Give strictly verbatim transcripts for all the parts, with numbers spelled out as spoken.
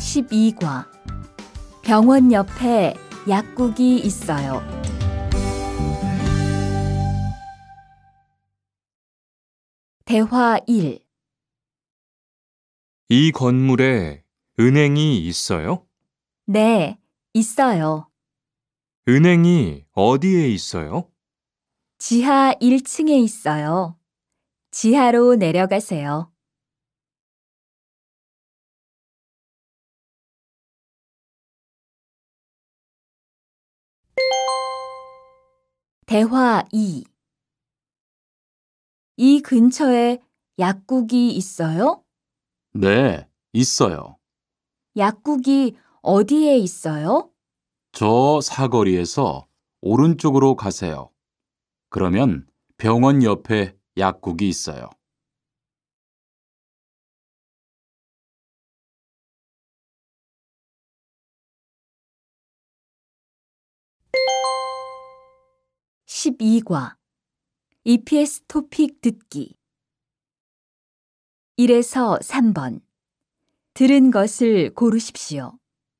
십이 과 병원 옆에 약국이 있어요. 대화 일. 이 건물에 은행이 있어요? 네, 있어요. 은행이 어디에 있어요? 지하 일 층에 있어요. 지하로 내려가세요. 대화 이. 이 근처에 약국이 있어요? 네, 있어요. 약국이 어디에 있어요? 저 사거리에서 오른쪽으로 가세요. 그러면 병원 옆에 약국이 있어요. 십이 과 이피에스 토픽 듣기 일에서 삼 번 들은 것을 고르십시오.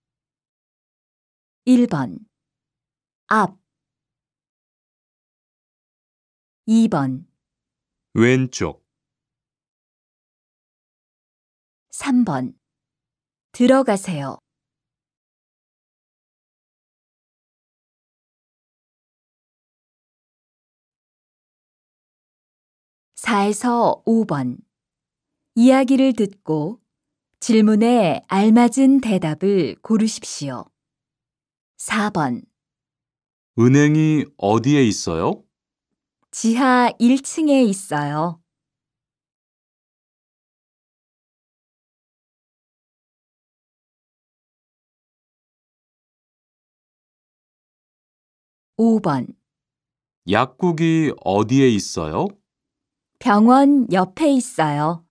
일 번 앞 이 번 왼쪽, 삼 번 들어가세요. 사에서 오 번 이야기를 듣고 질문에 알맞은 대답을 고르십시오. 사 번 은행이 어디에 있어요? 지하 일 층에 있어요. 오 번 약국이 어디에 있어요? 병원 옆에 있어요.